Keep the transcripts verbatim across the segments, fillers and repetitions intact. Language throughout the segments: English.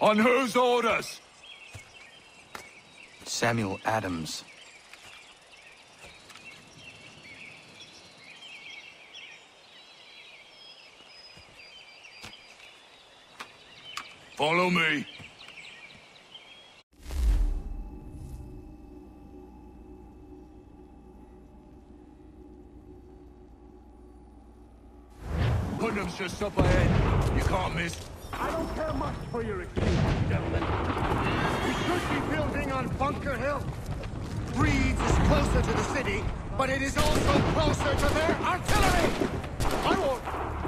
On whose orders? Samuel Adams. Follow me. Putnam's just up ahead. You can't miss. I don't care much for your excuses, gentlemen. We should be building on Bunker Hill. Reed's is closer to the city, but it is also closer to their artillery! I won't...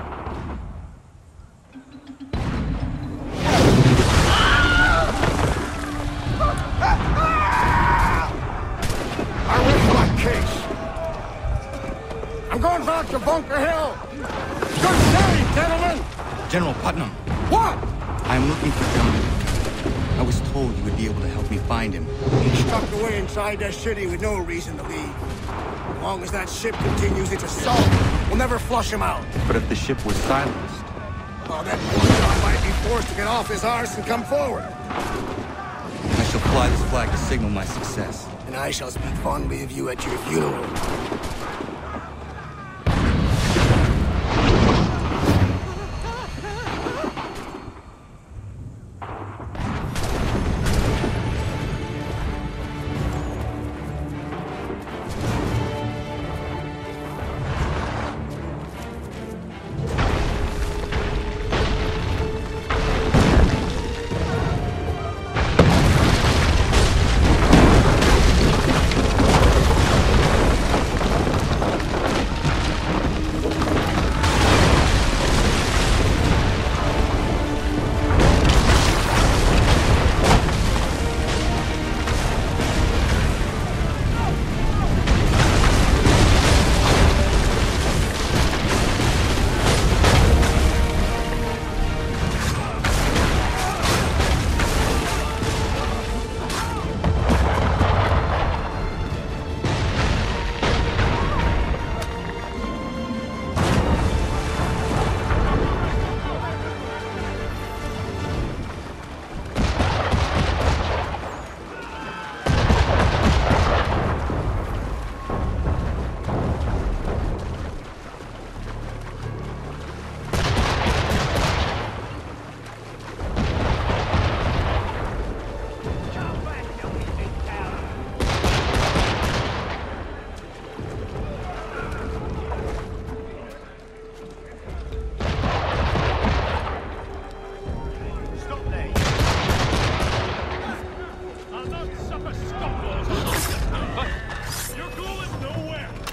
I rest my case. I'm going back to Bunker Hill. Good day, gentlemen! General Putnam. What? I am looking for John. I was told you would be able to help me find him. He's stuck away inside that city with no reason to leave. As long as that ship continues its assault, we'll never flush him out. But if the ship was silenced... Well, then poor John might be forced to get off his arse and come forward. I shall fly this flag to signal my success. And I shall speak fondly of you at your funeral. You're going nowhere!